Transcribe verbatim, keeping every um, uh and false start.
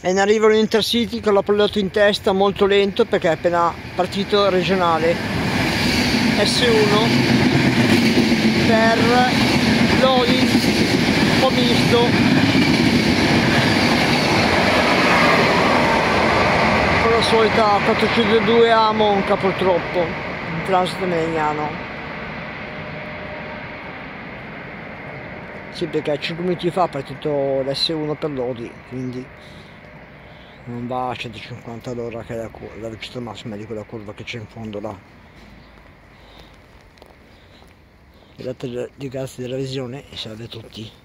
E in arrivo l'Intercity con l'Apollo in testa, molto lento perché è appena partito regionale. S uno per Lodi, un po' misto. Con la solita quattrocentodue a Monca purtroppo, in transito Melegnano. Sì, perché cinque minuti fa è partito l'S uno per Lodi, quindi non va a centocinquanta all'ora, che è la, la velocità massima di quella curva che c'è in fondo là. Il dato di gas della visione e salve a tutti.